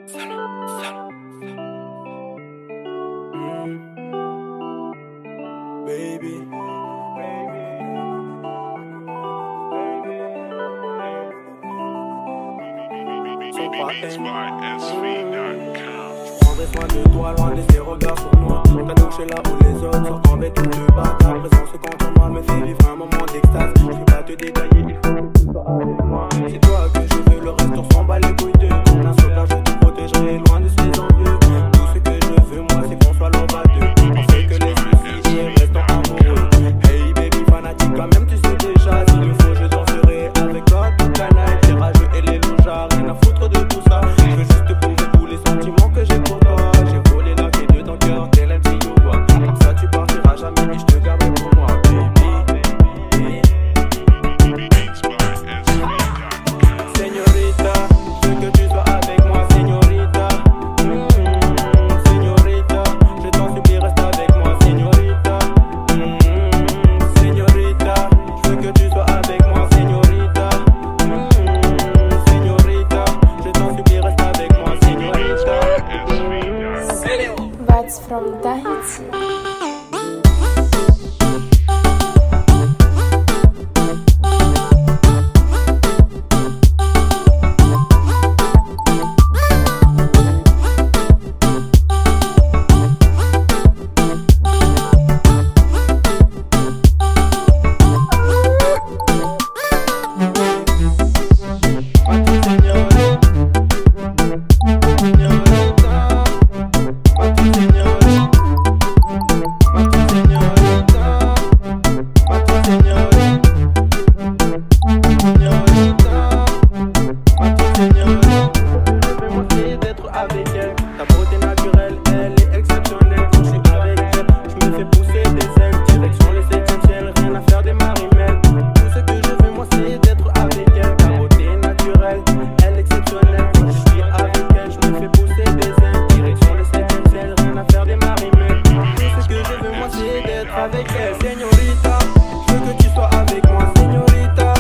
Baby. Prendrai soin de toi, loin de ces regards sur moi. T'as touché là où les autres sortent avec tout le bas. Ta présence contre moi me fait vivre un moment d'extase. Je vais pas te détailler, il faut que tu sois avec moi. C'est toi que je veux, le reste on s'en bat les couilles de. Comme un soldat je te protégerai loin de ces envieux. Tout ce que je veux moi c'est qu'on soit l'on va deux. On sait que les soucis restons amoureux. Hey baby fanatique quand même tu sais déjà. S'il le faut je danserai avec toi toute la night. Les rageux et les louchards, rien à foutre de tout ça. Je veux juste te prouver tous les sentiments que j'ai pour toi. J'ai volé la clé de ton cœur tel un petit loup. Comme ça tu partiras jamais et je te garderai pour moi baby. Señorita, je veux que tu sois avec moi señorita. Señorita, je t'en supplie reste avec moi señorita. Señorita, je veux que tu sois avec moi señorita. Señorita, je t'en supplie reste avec moi señorita. Vibes from Tahiti. Ta beauté naturelle, elle est exceptionnelle. Quand je suis avec elle, je me fais pousser des ailes. Direction le 7e ciel, rien à faire des marimètres. Tout ce que je veux moi c'est d'être avec elle. Ta beauté naturelle, elle est exceptionnelle. Quand je suis avec elle, je me fais pousser des ailes. Direction le 7e ciel, rien à faire des marimètres. Tout ce que je veux moi c'est d'être avec elle. Señorita, je veux que tu sois avec moi. Señorita,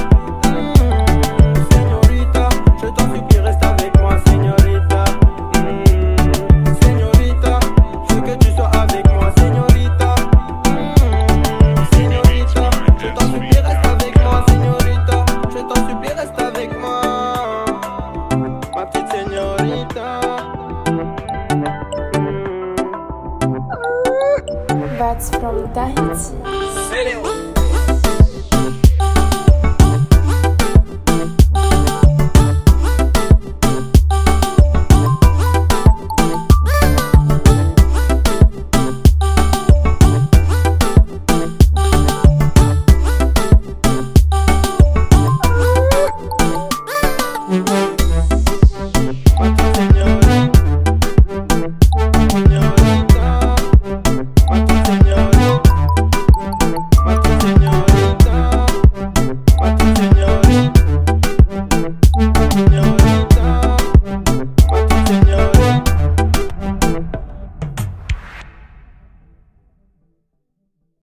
señorita, je t'en supplie reste avec moi. Señorita. Vibes from Tahiti.